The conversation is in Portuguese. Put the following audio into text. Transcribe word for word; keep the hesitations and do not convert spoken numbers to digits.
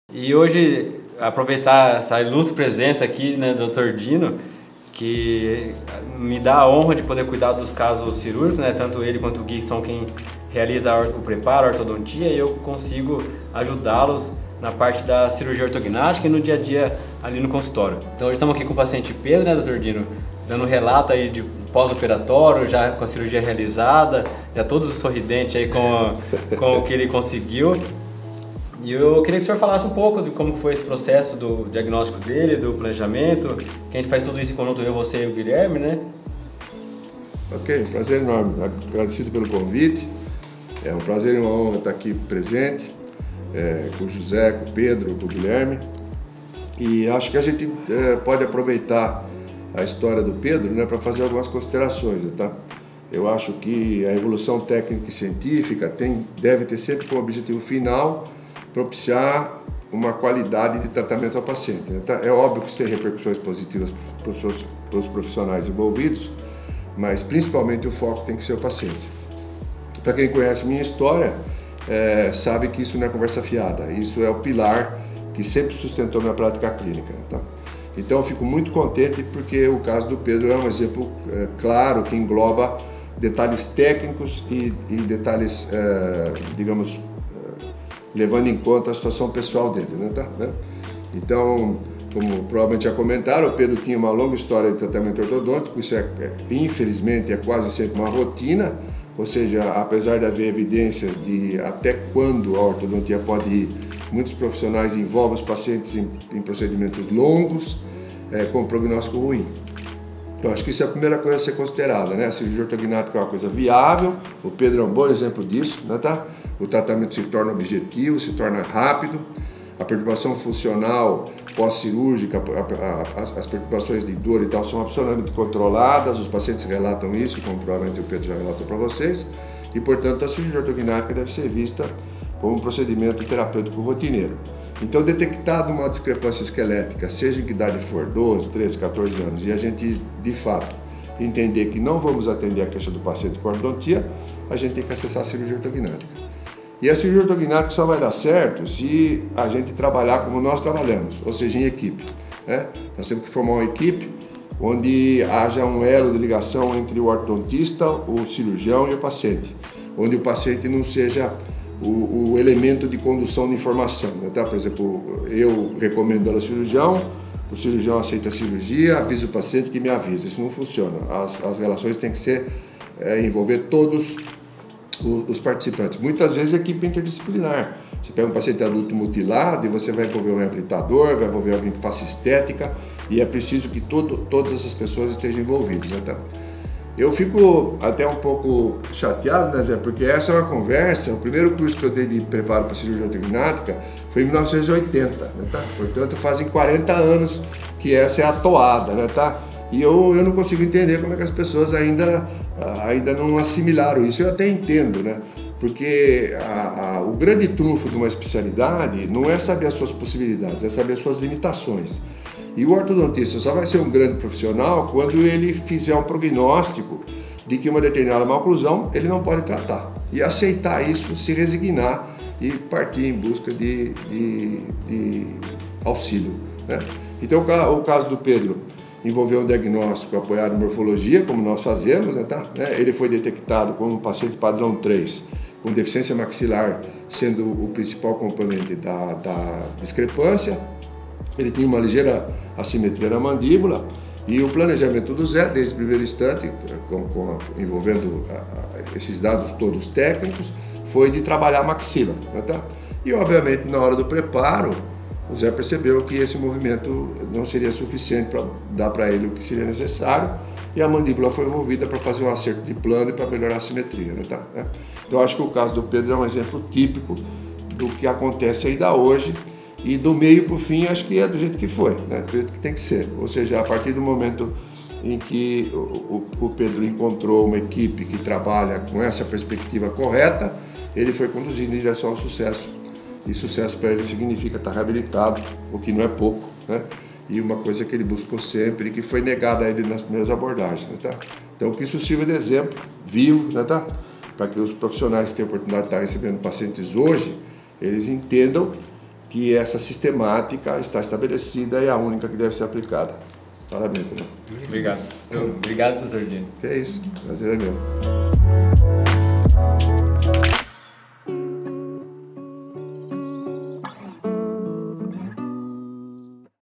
E hoje, aproveitar essa ilustre presença aqui, né, do doutor Dino, que me dá a honra de poder cuidar dos casos cirúrgicos, né, tanto ele quanto o Gui são quem realiza o preparo, a ortodontia, e eu consigo ajudá-los na parte da cirurgia ortognática e no dia a dia ali no consultório. Então hoje estamos aqui com o paciente Pedro, né, doutor Dino, dando um relato aí de pós-operatório, já com a cirurgia realizada, já todos sorridentes aí com, a, com o que ele conseguiu. E eu queria que o senhor falasse um pouco de como foi esse processo do diagnóstico dele, do planejamento, que a gente faz tudo isso em conjunto, eu, você e o Guilherme, né? Ok, prazer enorme, agradecido pelo convite, é um prazer e uma honra estar aqui presente, é, com o José, com o Pedro, com o Guilherme, e acho que a gente é, pode aproveitar a história do Pedro, né, para fazer algumas considerações, tá? Eu acho que a evolução técnica e científica tem, deve ter sempre como objetivo final propiciar uma qualidade de tratamento ao paciente, né? É óbvio que isso tem repercussões positivas para os profissionais envolvidos, mas principalmente o foco tem que ser o paciente. Para quem conhece minha história, é, sabe que isso não é conversa fiada, isso é o pilar que sempre sustentou minha prática clínica, tá? Então eu fico muito contente porque o caso do Pedro é um exemplo é, claro que engloba detalhes técnicos e, e detalhes, é, digamos, levando em conta a situação pessoal dele, né, tá? Então, como provavelmente já comentaram, o Pedro tinha uma longa história de tratamento ortodôntico, isso é, infelizmente, é quase sempre uma rotina, ou seja, apesar de haver evidências de até quando a ortodontia pode ir, muitos profissionais envolvem os pacientes em, em procedimentos longos, é, com prognóstico ruim. Eu acho que isso é a primeira coisa a ser considerada, né? A cirurgia ortognática é uma coisa viável, o Pedro é um bom exemplo disso, né, tá? O tratamento se torna objetivo, se torna rápido, a perturbação funcional pós-cirúrgica, as perturbações de dor e tal são absolutamente controladas, os pacientes relatam isso, como provavelmente o Pedro já relatou para vocês, e portanto a cirurgia ortognática deve ser vista como um procedimento terapêutico rotineiro. Então, detectada uma discrepância esquelética, seja em que idade for, doze, treze, quatorze anos, e a gente, de fato, entender que não vamos atender a queixa do paciente com ortodontia, a gente tem que acessar a cirurgia ortognática. E a cirurgia ortognática só vai dar certo se a gente trabalhar como nós trabalhamos, ou seja, em equipe, né? Nós temos que formar uma equipe onde haja um elo de ligação entre o ortodontista, o cirurgião e o paciente, onde o paciente não seja O, o elemento de condução de informação, né, tá? Por exemplo, eu recomendo ao cirurgião, o cirurgião aceita a cirurgia, avisa o paciente que me avisa. Isso não funciona. As, as relações têm que ser, é, envolver todos os, os participantes. Muitas vezes é equipe interdisciplinar. Você pega um paciente adulto mutilado e você vai envolver um reabilitador, vai envolver alguém que faça estética, e é preciso que todo, todas essas pessoas estejam envolvidas, né, tá? Eu fico até um pouco chateado, né, Zé? Porque essa é uma conversa, o primeiro curso que eu dei de preparo para cirurgia ortognática foi em mil novecentos e oitenta, né, tá? Portanto, fazem quarenta anos que essa é a toada, né, tá? E eu, eu não consigo entender como é que as pessoas ainda, ainda não assimilaram isso. Eu até entendo, né? Porque a, a, o grande trunfo de uma especialidade não é saber as suas possibilidades, é saber as suas limitações. E o ortodontista só vai ser um grande profissional quando ele fizer um prognóstico de que uma determinada maloclusão ele não pode tratar. E aceitar isso, se resignar e partir em busca de, de, de auxílio, né? Então o caso do Pedro envolveu um diagnóstico apoiado em morfologia, como nós fazemos, né, tá? Ele foi detectado como um paciente padrão três, com deficiência maxilar sendo o principal componente da, da discrepância. Ele tinha uma ligeira assimetria na mandíbula e o planejamento do Zé, desde o primeiro instante, com, com, envolvendo a, a, esses dados todos técnicos, foi de trabalhar a maxila, né, tá? E obviamente na hora do preparo, o Zé percebeu que esse movimento não seria suficiente para dar para ele o que seria necessário e a mandíbula foi envolvida para fazer um acerto de plano e para melhorar a simetria, né, tá? Então eu acho que o caso do Pedro é um exemplo típico do que acontece ainda hoje. E do meio para o fim, acho que é do jeito que foi, né? Do jeito que tem que ser. Ou seja, a partir do momento em que o, o Pedro encontrou uma equipe que trabalha com essa perspectiva correta, ele foi conduzido em direção ao sucesso. E sucesso para ele significa estar reabilitado, o que não é pouco, né? E uma coisa que ele buscou sempre e que foi negada a ele nas primeiras abordagens, né, tá? Então, que isso sirva de exemplo vivo, né, tá? Para que os profissionais que têm a oportunidade de estar recebendo pacientes hoje, eles entendam que essa sistemática está estabelecida e é a única que deve ser aplicada. Parabéns, Pedro. Obrigado. Obrigado, doutor Dino. Que é isso. Prazer é meu.